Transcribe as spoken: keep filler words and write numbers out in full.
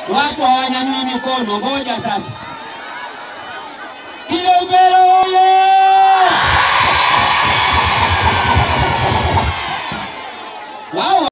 Watu hawanyanyui mikono, ngoja sasa. Kilombero oye! Wao